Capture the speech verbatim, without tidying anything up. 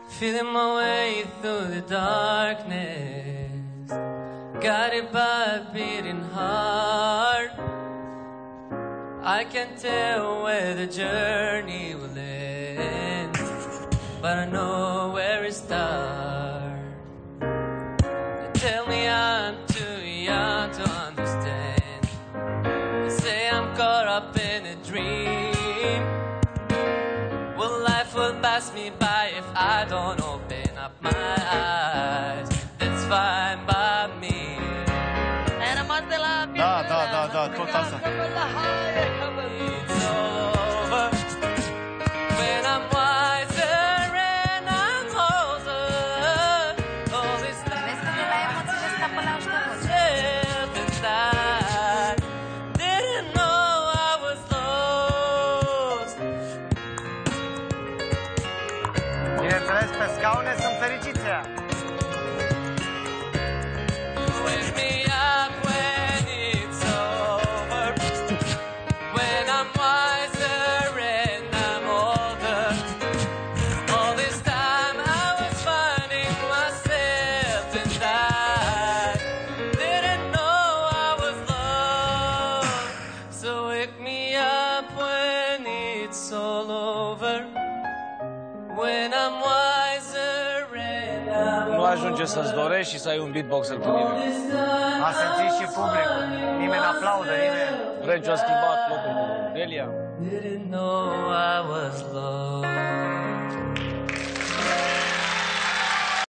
feeling my way through the darkness, guided by a beating heart. I can't tell where the journey will end, but I know where it starts. They tell me I'm too young to understand. They say I'm caught up in a dream. Well, life will pass me by if I don't open up my eyes. That's fine by me. Da, da, da, da, tot asta. It's over when I'm wiser and I'm older. All this time myself inside. Didn't know I was lost. Bineînțeles, pe scaune sunt fericiți. Wake me up when it's over, when I'm wiser and I'm older. All this time I was finding myself inside. Didn't know I was lost. So wake me up when it's all over, when I'm wiser and I'm Nu ajunge să-ți dorești și să ai un beatboxer cu nimeni. A simțit și publicul. Nimeni aplaudă, nimeni. Renciu a schimbat locul cu Delia. Didn't know I was lost.